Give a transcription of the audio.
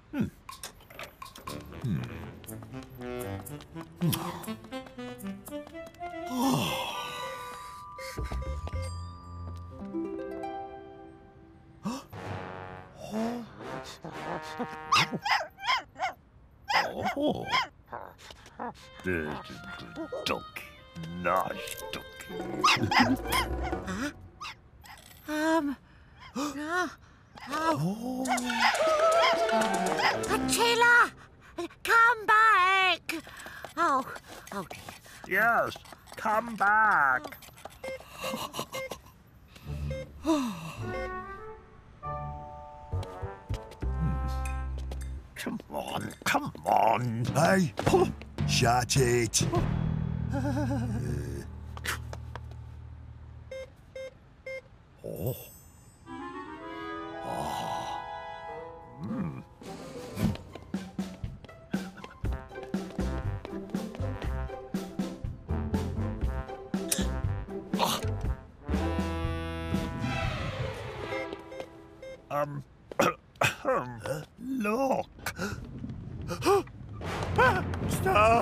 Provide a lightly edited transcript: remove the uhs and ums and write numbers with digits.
Oh, there's a good donkey. Nice donkey. Attila! Come back! Oh dear. Yes, come back. Come on. Hey, shut it. Oh. Look. Stop.